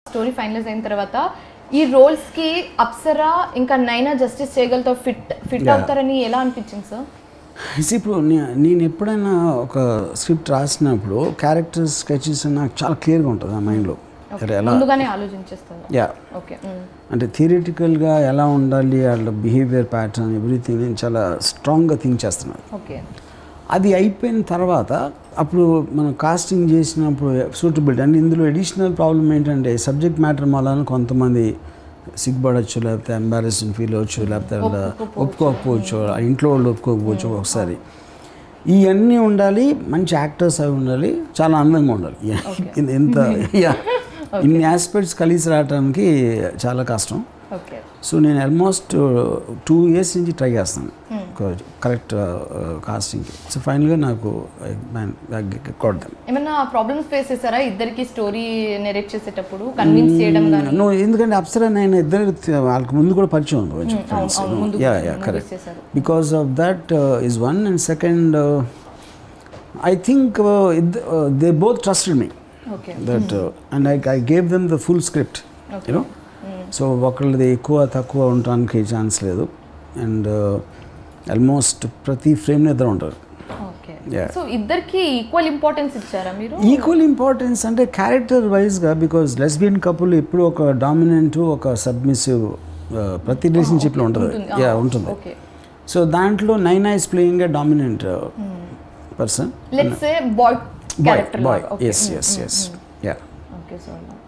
Story finalise అయిన తర్వాత ఈ రోల్స్ కి అప్సరా ఇంకా నైనా జస్టిస్ చేయగలతో ఫిట్ అవుతారని ఎలా అనిపించింది సార్? ఇప్పుడు నేను ఎప్పుడైనా ఒక స్క్రిప్ట్ రాసినప్పుడు క్యారెక్టర్స్ స్కెచెస్ నాకు చాలా క్లియర్గా ఉంటుంది ఆ మైండ్లో. ముందుగానే ఆలోచించేస్తాను. అంటే థియరిటికల్గా ఎలా ఉండాలి, వాళ్ళ బిహేవియర్ ప్యాటర్న్ ఎవ్రీథింగ్ నేను చాలా స్ట్రాంగ్గా థింక్ చేస్తున్నాను. అది అయిపోయిన తర్వాత అప్పుడు మనం కాస్టింగ్ చేసినప్పుడు సూటబిలిటీ అంటే ఇందులో అడిషనల్ ప్రాబ్లం ఏంటంటే సబ్జెక్ట్ మ్యాటర్ వలన కొంతమంది సిగ్గుపడవచ్చు, లేకపోతే ఎంబారెస్డ్ ఫీల్ అవ్వచ్చు, లేకపోతే ఒప్పుకోకపోవచ్చు, ఇంట్లో వాళ్ళు ఒప్పుకోకపోవచ్చు ఒకసారి. ఇవన్నీ ఉండాలి, మంచి యాక్టర్స్ అవి ఉండాలి, చాలా అందంగా ఉండాలి. ఎంత ఇన్ని ఆస్పెక్ట్స్ కలిసి రావడానికి చాలా కష్టం. సో నేను ఆల్మోస్ట్ 2 years నుంచి ట్రై చేస్తాను కరెక్ట్ కాస్టింగ్కి. సో ఫైనల్గా నాకు కొడతాను. ఏమన్నా ప్రాబ్లమ్స్ ఫేస్ చేశారా ఇద్దరికి స్టోరీ నెరేట్ చేసేటప్పుడు కన్విన్స్ చేయడం గాని? నో, ఎందుకంటే అప్సరా నేను ఇద్దరు వాళ్ళకి ముందు కూడా పరిచయం ఉంది కొంచెం friends. Correct. Because of that is one. And second I think they both trusted me that and I gave them the full script, you know. So ఒకళ్ళది ఎక్కువ తక్కువ ఉండడానికి ఛాన్స్ లేదు. అండ్ ఆల్మోస్ట్ ప్రతి ఫ్రేమ్లో ఇద్దరు ఉంటారు. సో ఇద్దరికి ఈక్వల్ ఇంపార్టెన్స్ ఇచ్చారా మీరు? ఈక్వల్ ఇంపార్టెన్స్ అంటే క్యారెక్టర్ వైజ్గా, బికాజ్ లెస్బియన్ కపుల్ ఎప్పుడు ఒక డామినెంట్ ఒక సబ్మిసివ్ ప్రతి రిలేషన్షిప్లో ఉంటుంది. ఉంటుంది. సో దాంట్లో Naina is playing a dominant person. Let's say boy character. Boy. Yes. Yeah. Okay, so